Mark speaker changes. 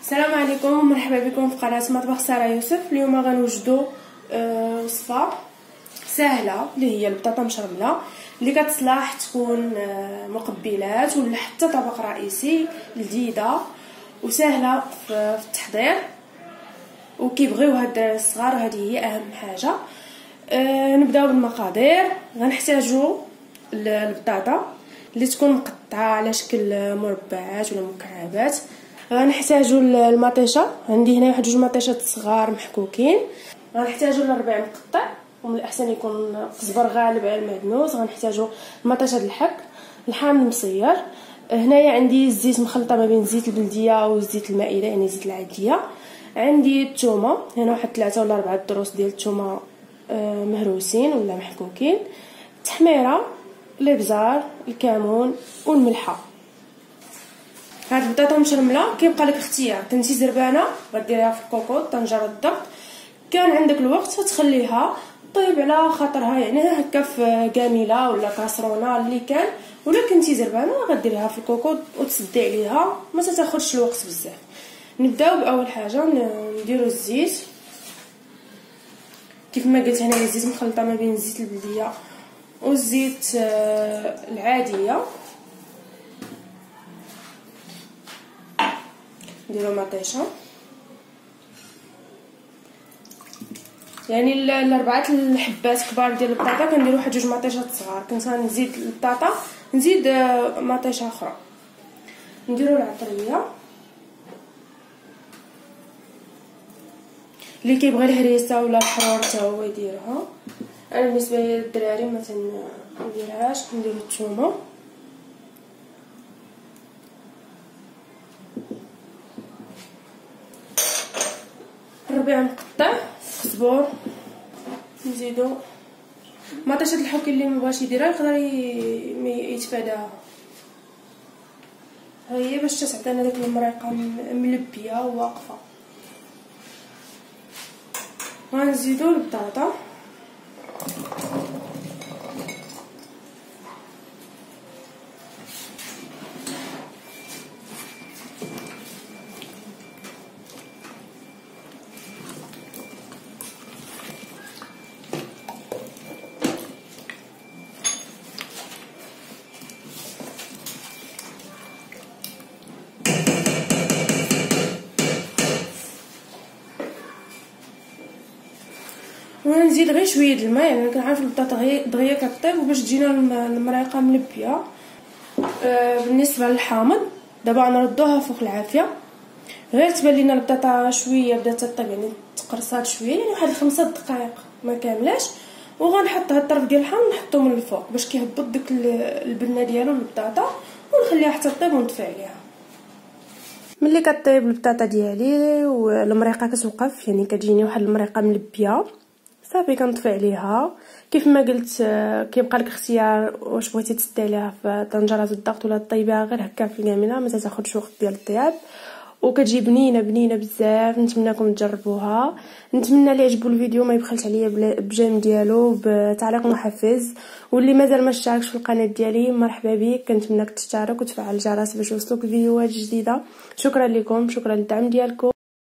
Speaker 1: السلام عليكم ومرحبا بكم في قناه مطبخ ساره يوسف. اليوم غنوجدوا وصفه سهله اللي هي البطاطا مشرمله اللي كتصلح تكون مقبلات ولا حتى طبق رئيسي، لذيذه وسهله في التحضير وكيبغيوها الدراري الصغار، وهذه هي اهم حاجه. نبداو بالمقادير. غنحتاجوا البطاطا اللي تكون مقطعه على شكل مربعات ولا مكعبات. غنحتاجوا المطيشه، عندي هنا واحد 2 مطيشات صغار محكوكين. غنحتاجوا الربيع مقطع ومن الاحسن يكون قزبر غالب على المعدنوس. غنحتاجوا مطيشه الحك، الحامض المصير. هنايا عندي الزيت مخلطه ما بين زيت البلديه وزيت المائده يعني زيت العاديه. عندي الثومه، هنا واحد 3 ولا 4 ضروس ديال الثومه مهروسين ولا محكوكين. التحميره، الابزار، الكمون والملحه. هاد البطاطا مشرمله كيبقى لك اختيار، كنتي زربانه غديريها في الكوكوط طنجره الضغط، كان عندك الوقت فتخليها طيب على خاطرها يعني هكا في كاميله ولا كاسرونه اللي كان، ولا كنتي زربانه غديريها في الكوكوط وتسدي عليها ما تاخذش الوقت بزاف. نبداو باول حاجه نديرو الزيت. كيف ما قلت هنا الزيت مخلطه ما بين الزيت البلديه والزيت العاديه. نديرو مطيشه يعني الاربعه الحبات كبار ديال البطاطا، كندير واحد 2 مطيشات صغار. كنت غنزيد البطاطا نزيد مطيشه اخرى. نديرو العطريه اللي كيبغي الهريسه ولا الحرور حتى هو يديرها. انا بالنسبه للدراري ما تنديرهاش. نديرو الثومه، الربيع مقطع، الزبور. نزيدو مطيشه الحك اللي مبغاش يديرها يقدر يتفاداها. ها هي باش تعطينا داك المريقه ملبيه وواقفه. غنزيدو البطاطا، ونزيد غير شويه د الماء يعني كنعرف البطاطا دغيا كطيب وباش تجينا المريقه ملبيه. بالنسبه للحامض دابا غنردوها فوق العافيه، غير تبان لينا البطاطا شويه بدات تطيب يعني تقرصات شويه يعني واحد 5 دقائق ما كاملاش. وغنحط هاد الطرف ديال الحامض نحطو من الفوق باش كيهبط ديك البنه ديالو للبطاطا، ونخليها حتى طيب ونطفي عليها. ملي كطيب البطاطا ديالي والمريقه كتوقف يعني كتجيني واحد المريقه ملبيه صافي كنطفي عليها. كيف ما قلت كيبقى لك اختيار واش بغيتي تسدي عليها في طنجره الضغط ولا طيبها غير هكا في الكاميله، ما تاخذش وقت ديال الطياب وكتجي بنينه بزاف. نتمنىكم تجربوها. نتمنى اللي عجبو الفيديو ما يبخلش عليا بجيم ديالو بتعليق محفز، واللي مازال ما اشتركش في القناه ديالي مرحبا بك. كنتمنىك تشترك وتفعل الجرس باش يوصلوك الفيديوهات الجديده. شكرا لكم، شكرا للدعم ديالكم.